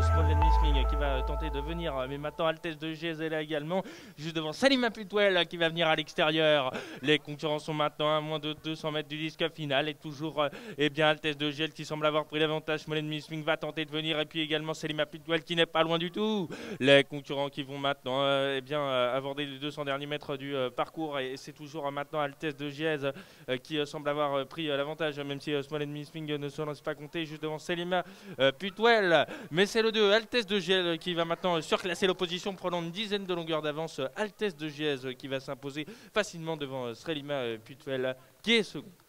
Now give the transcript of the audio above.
Small Sming qui va tenter de venir, mais maintenant Altesse de Giez est là également, juste devant Salima Putwell qui va venir à l'extérieur. Les concurrents sont maintenant à moins de 200 mètres du disque final et toujours bien Altesse de Giez qui semble avoir pris l'avantage. Small Sming va tenter de venir et puis également Salima Putwell qui n'est pas loin du tout. Les concurrents qui vont maintenant aborder les 200 derniers mètres du parcours et c'est toujours maintenant Altesse de Giez qui semble avoir pris l'avantage, même si Small Sming ne se lance pas compter juste devant Salima Putwell. Mais c'est le 2, Altesse de Giez qui va maintenant surclasser l'opposition, prenant une dizaine de longueurs d'avance. Altesse de Giez qui va s'imposer facilement devant Salima Putwell qui est second.